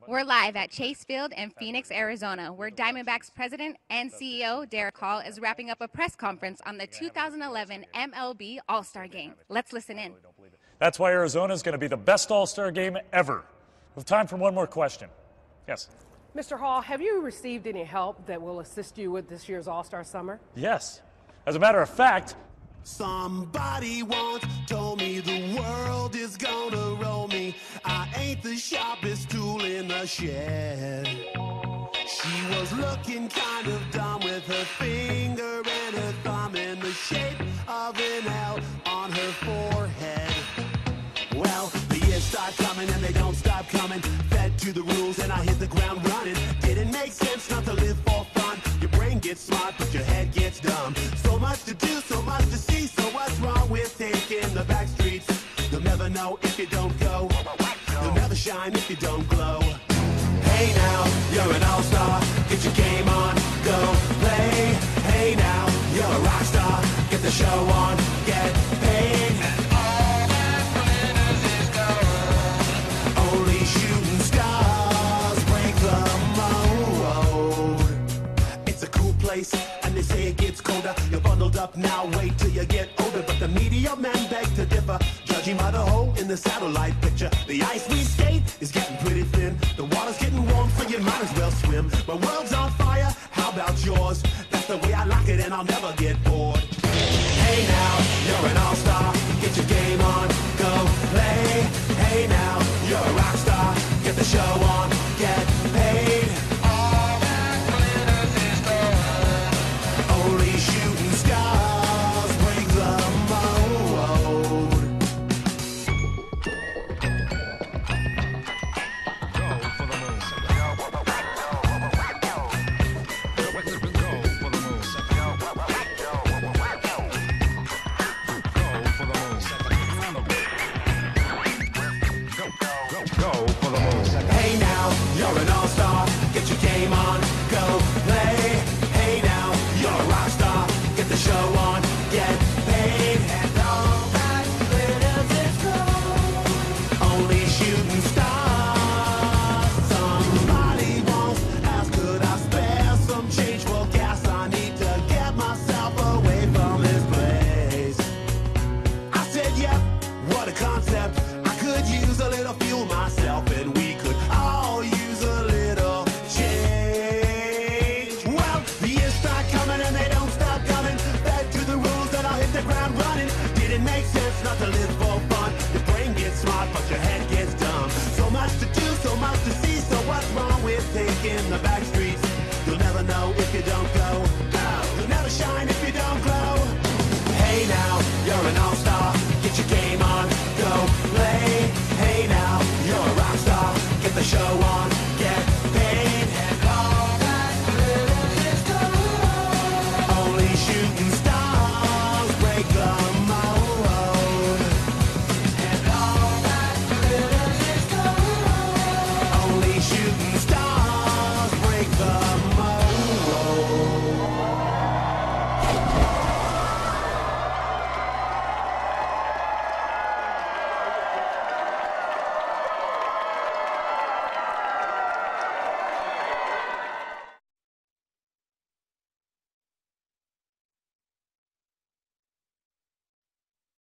We're live at Chase Field in Phoenix, Arizona, where Diamondbacks president and CEO Derek Hall is wrapping up a press conference on the 2011 MLB All-Star Game. Let's listen in. That's why Arizona is going to be the best All-Star game ever. We have time for one more question. Yes. Mr. Hall, have you received any help that will assist you with this year's All-Star Summer? Yes. As a matter of fact, somebody once told me the world is gonna roll me. I ain't the sharpest tool in the shed. She was looking kind of dumb with her finger and her thumb in the shape of an L on her forehead. Well, the years start coming and they don't stop coming. Fed to the rules and I hit the ground running. Didn't make sense not to live for fun. Your brain gets smart but your head gets dumb. So much to do, so much to see. So what's wrong with taking the back streets? You'll never know if you don't go. You'll never shine if you don't glow. Hey now, you're an all-star. Get your game on, go play. Hey now, you're a rock star. Get the show on, get paid. And all that glitters is gold. Only shooting stars break the mold. It's a cool place, and they say it gets colder. You're bundled up now, wait till you get older. But the media men beg to differ, judging by the hole in the satellite picture. The ice we skate is getting pretty thin. The water's getting warm, so you might as well swim. My world's on fire, how about yours? That's the way I like it, and I'll never get bored. Hey now, you're an all-star. Get your game on, go play. Hey now, you're a rock star. Get the show on, get paid. All that glitters is gold. Only shooting stars break the mold. Go for the moon. Go for the moon. Hey now, you're an all-star. Get your game on, go play. Hey now, you're a rock star. Get the show on, get paid. And all that glitters is gold. Only shooting stars. Somebody once asked, could I spare some change for gas? I need to get myself away from this place. I said, yep, what a concept. I could use a little fuel myself, and we could all use a little change. Well, the years start coming and they don't stop coming. Back to the rules that I'll hit the ground running. Didn't make sense not to live for fun. Your brain gets smart but your head gets dumb. So much to do, so much to see. So what's wrong with taking the back streets?